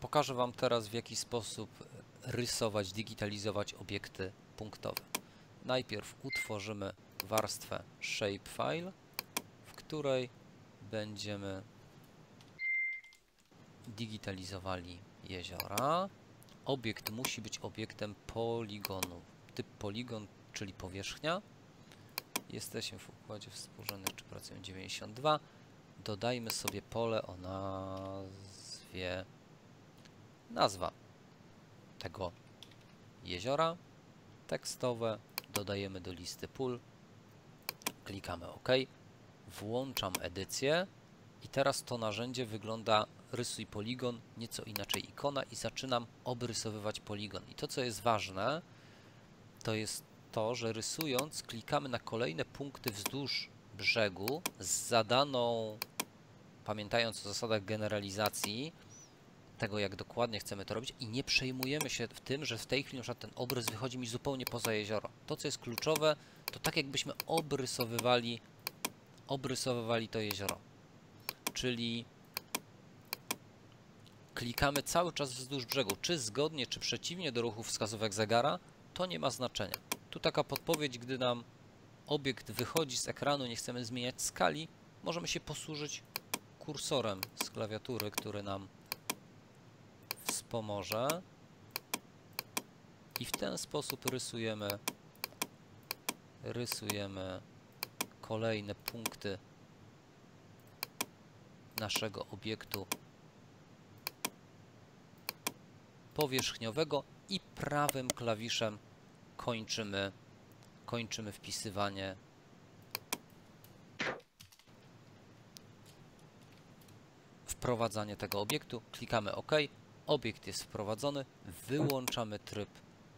Pokażę Wam teraz, w jaki sposób rysować, digitalizować obiekty punktowe. Najpierw utworzymy warstwę Shapefile, w której będziemy digitalizowali jeziora. Obiekt musi być obiektem poligonu. Typ poligon, czyli powierzchnia. Jesteśmy w układzie współrzędnych, czy pracujemy 92. Dodajmy sobie pole o nazwa tego jeziora. Tekstowe dodajemy do listy pól. Klikamy OK. Włączam edycję. I teraz to narzędzie wygląda rysuj poligon, nieco inaczej ikona i zaczynam obrysowywać poligon. I to, co jest ważne, to jest to, że rysując klikamy na kolejne punkty wzdłuż brzegu z zadaną, pamiętając o zasadach generalizacji, tego jak dokładnie chcemy to robić i nie przejmujemy się w tym, że w tej chwili na przykład ten obrys wychodzi mi zupełnie poza jezioro. To, co jest kluczowe, to tak jakbyśmy obrysowywali to jezioro. Czyli klikamy cały czas wzdłuż brzegu, czy zgodnie, czy przeciwnie do ruchu wskazówek zegara, to nie ma znaczenia. Tu taka podpowiedź, gdy nam obiekt wychodzi z ekranu, nie chcemy zmieniać skali, możemy się posłużyć kursorem z klawiatury, który nam wspomoże. I w ten sposób rysujemy kolejne punkty naszego obiektu powierzchniowego i prawym klawiszem kończymy wprowadzanie tego obiektu. Klikamy OK. Obiekt jest wprowadzony. Wyłączamy tryb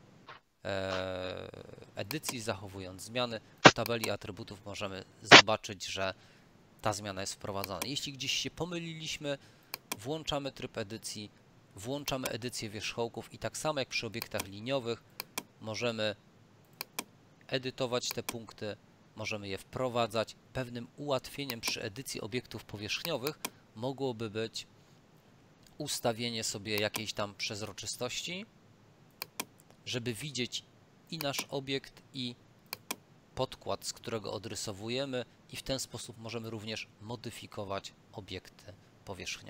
edycji, zachowując zmiany. W tabeli atrybutów możemy zobaczyć, że ta zmiana jest wprowadzona. Jeśli gdzieś się pomyliliśmy, włączamy tryb edycji, włączamy edycję wierzchołków i tak samo jak przy obiektach liniowych możemy edytować te punkty, możemy je wprowadzać. Pewnym ułatwieniem przy edycji obiektów powierzchniowych mogłoby być ustawienie sobie jakiejś tam przezroczystości, żeby widzieć i nasz obiekt, i podkład, z którego odrysowujemy, i w ten sposób możemy również modyfikować obiekty powierzchniowe.